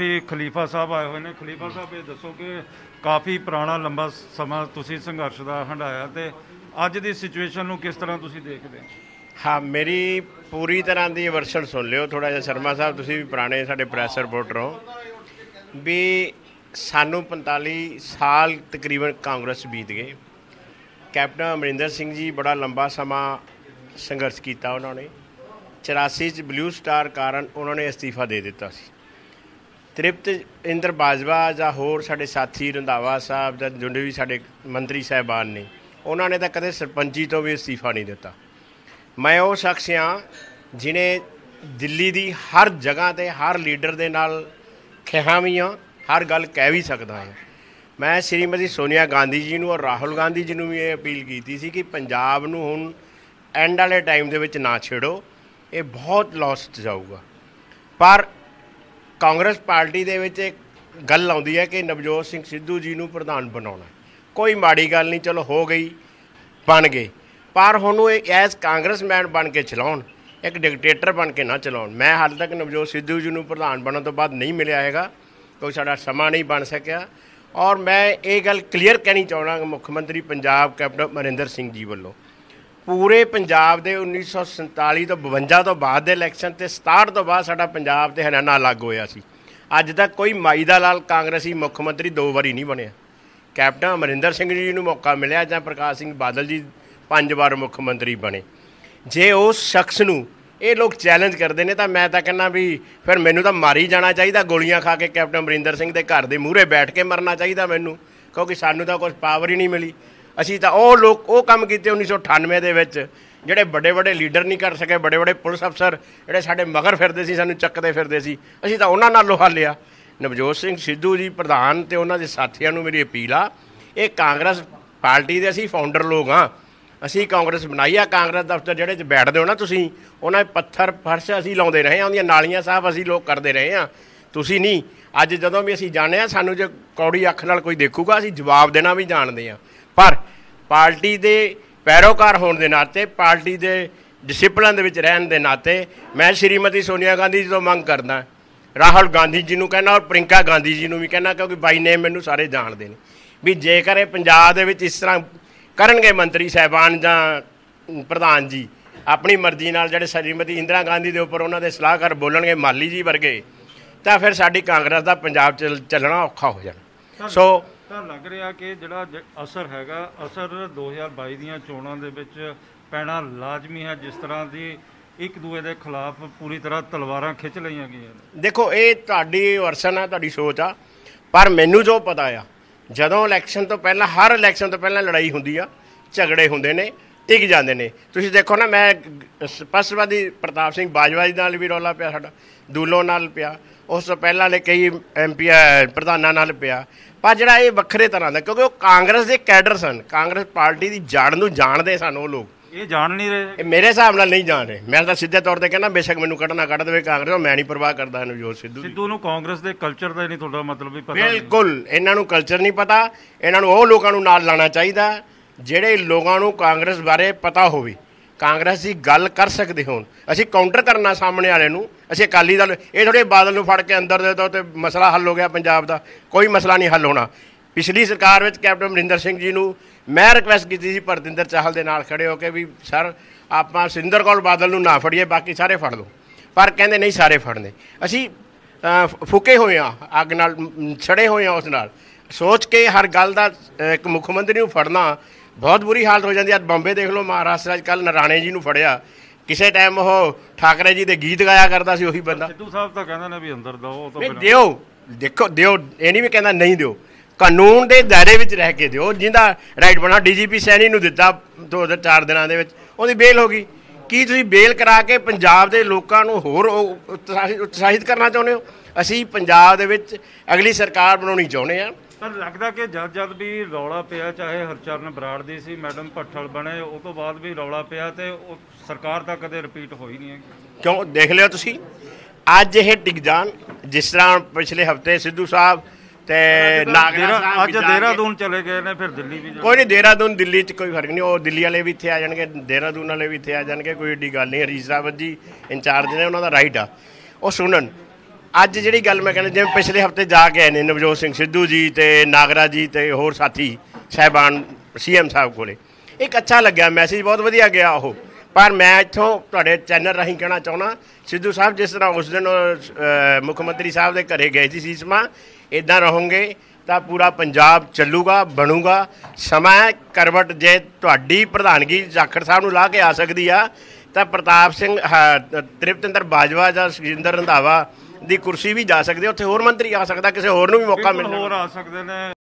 खलीफा साहब आए हुए ने। खलीफा साहब ये दसो कि काफ़ी पुराना लंबा समा तुसी संघर्ष का हंडाया ते अज की सिचुएशन नूं किस तरह तुसी देखते हो? हाँ, मेरी पूरी तरह की वर्सन सुन लियो। थोड़ा जिहा शर्मा साहब, तुसी भी पुराने साडे प्रैस रिपोर्टर हो भी। सानू 45 साल तकरीबन कांग्रेस बीत गए। कैप्टन अमरिंदर सिंह जी बड़ा लंबा समा संघर्ष किया उन्होंने। 84 ब्लू स्टार कारण उन्होंने अस्तीफा दे दिता सी। तृप्त इंद्र बाजवा ਜਾਂ होर साडे साथी रंधावा साहब ਜਾਂ जिन्हें भी साडे मंत्री साहबान ने, उन्होंने तो कदे सरपंची तो भी अस्तीफा नहीं दिता। मैं वो शख्स हाँ जिन्हें दिल्ली की हर जगह पर हर लीडर के नाल खिहा भी हाँ, हर गल कह भी सकता हाँ। मैं श्रीमती सोनिया गांधी जी और राहुल गांधी जी भी ये अपील की थी कि पंजाब नूं हुण एंड वाले टाइम दे विच ना छेड़ो, ये बहुत लॉस जाऊगा। पर कांग्रेस पार्टी दे विच एक गल आउंदी है कि नवजोत सिंह सिद्धू जी नूं प्रधान बनाउणा। कोई माड़ी गल नहीं, चलो हो गई, बन गए। पर हुण एज कांग्रेसमैन बन के चलाउण, एक डिकटेटर बन के ना चलाउण। मैं हाल तक नवजोत सिद्धू जी नूं प्रधान बनने तो बाद नहीं मिलिया हैगा, क्योंकि साडा समा नहीं बन सकिया। और मैं ये गल क्लीयर कहनी चाहना कि मुख्यमंत्री पंजाब कैप्टन अमरिंदर सिंह जी वालों पूरे पंजाब के 1947 तो 52 तो बाद के इलैक्शन से 67 तो बाद साडा पंजाब ते हरियाणा अलग होया सी। अज तक कोई माई दा लाल कांग्रेसी मुख्यमंत्री 2 बारी नहीं बनया। कैप्टन अमरिंदर सिंह जी नूं मौका मिलिया जां प्रकाश सिंह बादल जी 5 बार मुख्यमंत्री बने। जे उस शख्स नूं ये लोग चैलेंज करते हैं तो मैं तो कहना भी फिर मैनू तो मारी जाना चाहिए, गोलियां खा के कैप्टन अमरिंदर सिंह के घर के मूहरे बैठ के मरना चाहिए मैनू, क्योंकि सानू तो कुछ पावर ही नहीं मिली। असी तो वो लोग वो काम किए 1998 के विच जिहड़े बड़े बड़े लीडर नहीं कर सके, बड़े बड़े पुलिस अफसर जिहड़े साडे मगर फिरदे सी, सानू चकदे फिरदे सी, असी तो उन्हां नाल लोहा लिया। नवजोत सिंह सिद्धू जी प्रधान ते उन्हां दे साथियां नूं मेरी अपील आ, ये कांग्रेस पार्टी दे असी फाउंडर लोग हाँ। असी कांग्रेस बनाई आ। कांग्रेस दफ्तर जिहड़े च बैठदे हो ना तुसीं, उन्हां पत्थर फर्श असी लाउंदे रहे, उहदियां नालियां साफ असी लोग करते रहे हाँ। तुसीं नहीं। अज जदों भी असी जाने आ, सानू जे कौड़ी अख नाल कोई देखूगा असी जवाब देना भी जानते हैं। पर पार्टी के पैरोकार होने के नाते, पार्टी के डिसिपलिन दे विच रहन दे नाते मैं श्रीमती सोनिया गांधी जी तो मंग करदा, राहुल गांधी जी नूं कहना और प्रियंका गांधी जी नूं भी कहना, क्योंकि बाई नेम मैनूं सारे जानते हैं भी जेकर ये पंजाब दे विच इस तरह करनगे मंत्री साहबान जां प्रधान जी अपनी मर्जी नाल, जिहड़े श्रीमती इंदिरा गांधी के उपर उन्होंने सलाहकार बोलणगे माली जी वर्गे, तो फिर साडी कांग्रेस का पंजाब चलना औखा हो जाना। सो लग रहा कि जिहड़ा असर हैगा, असर 2022 ਦੀਆਂ ਚੋਣਾਂ ਦੇ ਵਿੱਚ ਪੈਣਾ लाजमी है। जिस तरह की एक दूए के खिलाफ पूरी तरह तलवारां खिंच लईਆਂ गईਆਂ ने। देखो ये तुहाडी वर्सन है, तुहाडी सोच आ, पर मैनू जो पता आ जदों इलैक्शन तो पहला, हर इलैक्शन तो पहला लड़ाई हुंदी आ, झगड़े हुंदे ने, टिक जाते हैं। तुसीं देखो ना, मैं स्पष्टवादी प्रताप सिंह बाजवा जी नाल भी रौला पिया, साडा दूलों नाल पिया, उस तो पहला वाले कई MP प्रधानां नाल पिया। पर जिहड़ा ये वक्रे तरह का, क्योंकि वो कांग्रेस के कैडर सन, कांग्रेस पार्टी की जड़ नूं जाणदे सन वो लोग। ये जान नहीं रहे, मेरे हिसाब नाल नहीं जान रहे। मैं तो सीधे तौर पर कहना बेशक मैनू कढ़ना कढ़ देवे कांग्रेस, मैं नहीं परवाह करता नवजोत सिद्धू सिद्धू नूं कांग्रेस के कल्चर का नहीं थोड़ा मतलब भी पता। बिल्कुल इन्हां नूं कल्चर नहीं पता। इन्हां नूं वो लोगों नूं नाल लाना चाहिए जिहड़े लोगों नूं कांग्रेस बारे पता होवे, कांग्रेस की गल कर सकते होण। असीं काउंटर करना सामने वाले नूं, असीं अकाली दल ये थोड़े बादल नूं फड़ के अंदर दे दो तो मसला हल हो गया पंजाब का। कोई मसला नहीं हल होना। पिछली सरकार में कैप्टन अमरिंदर सिंह जी नूं मैं रिक्वेस्ट की थी परतिंदर चाहल के नाल खड़े होकर भी सर आप सिंदर कौर बादल नूं ना फड़िए, बाकी सारे फड़ लो। पर कहते नहीं सारे फड़ने। असी फुके हुए हाँ, अग नाल छड़े हुए हाँ, उस नाल सोच के हर गल का एक मुख्यमंत्री नूं फड़ना बहुत बुरी हालत हो जाती है। बॉम्बे देख लो, महाराष्ट्र कल नारायणे जी नूं फड़िया, किसी टाइम वो ठाकरे जी के गीत गाया करता सी उही बंदा। सिद्धू साहब तो कहंदे ने भी अंदर दो तो दिओ, देखो दिओ, ये नहीं भी कहना नहीं दिओ, कानून के दायरे में रह के दिओ। जिंदा राइट बना DGP सैनी नूं दिता 2004 दिनों के उहदी बेल हो गई। की तुसीं बेल करा के पंजाब के लोगों को होर उत्साहित करना चाहुंदे हो? असीं पंजाब दे विच अगली सरकार बनाउणी चाहुंदे आ। पर लगता कि जद जद भी रौला पिया, चाहे हरचरण बराड़ दी सी, मैडम भट्ठल बने, उस तो बाद भी रौला पिया तो सरकार तो कदे रिपीट हो ही नहीं है। क्यों देख लियो तुसीं अज ये टिक जान, जिस तरह पिछले हफ्ते सिद्धू साहब अज देहरादून चले गए ने, फिर दिल्ली भी कोई नहीं। देहरादून दिल्ली च कोई फर्क नहीं, वो दिल्ली वाले भी इत्थे आ जाएंगे, देहरादून वाले भी इत्थे आ जाएंगे, कोई एडी गल नहीं। हरीश रावत जी इंचार्ज ने, उन्होंने राइट आ वो सुनन। ਅੱਜ ਜਿਹੜੀ ਗੱਲ ਮੈਂ ਕਹਿੰਦਾ, ਜਿਵੇਂ ਪਿਛਲੇ ਹਫਤੇ ਜਾ ਕੇ ਆਏ ਨੇ ਨਵਜੋਤ ਸਿੰਘ ਸਿੱਧੂ ਜੀ ਤੇ ਨਾਗਰਾ ਜੀ ਤੇ ਹੋਰ ਸਾਥੀ ਸਾਹਿਬਾਨ ਸੀਐਮ ਸਾਹਿਬ ਕੋਲੇ, ਇੱਕ ਅੱਛਾ ਲੱਗਿਆ, ਮੈਸੇਜ ਬਹੁਤ ਵਧੀਆ ਗਿਆ ਉਹ। ਪਰ ਮੈਂ ਇੱਥੋਂ ਤੁਹਾਡੇ ਚੈਨਲ ਰਾਹੀਂ ਕਹਿਣਾ ਚਾਹੁੰਦਾ, ਸਿੱਧੂ ਸਾਹਿਬ ਜਿਸ ਤਰ੍ਹਾਂ ਉਸ ਦਿਨ ਮੁੱਖ ਮੰਤਰੀ ਸਾਹਿਬ ਦੇ ਘਰੇ ਗਏ ਸੀ ਸੀਸਮਾ, ਇੱਦਾਂ ਰਹੋਗੇ ਤਾਂ ਪੂਰਾ ਪੰਜਾਬ ਚੱਲੂਗਾ, ਬਣੂਗਾ। ਸਮਾਂ ਕਰਵਟ ਜੇ ਤੁਹਾਡੀ ਪ੍ਰਧਾਨਗੀ ਜਾਖੜ ਸਾਹਿਬ ਨੂੰ ਲਾ ਕੇ ਆ ਸਕਦੀ ਆ, ਤਾਂ ਪ੍ਰਤਾਪ ਸਿੰਘ ਤ੍ਰਿਪਤਿੰਦਰ ਬਾਜਵਾ ਜਾਂ ਸੁਖਜਿੰਦਰ ਰੰਧਾਵਾ ਦੀ ਕੁਰਸੀ ਵੀ ਜਾ ਸਕਦੀ, ਉੱਥੇ ਹੋਰ ਮੰਤਰੀ ਆ ਸਕਦਾ, ਕਿਸੇ ਹੋਰ ਨੂੰ ਵੀ ਮੌਕਾ ਬਿਲਕੁਲ ਮਿਲਣਾ। ਹੋਰ ਆ ਸਕਦੇ ਨੇ।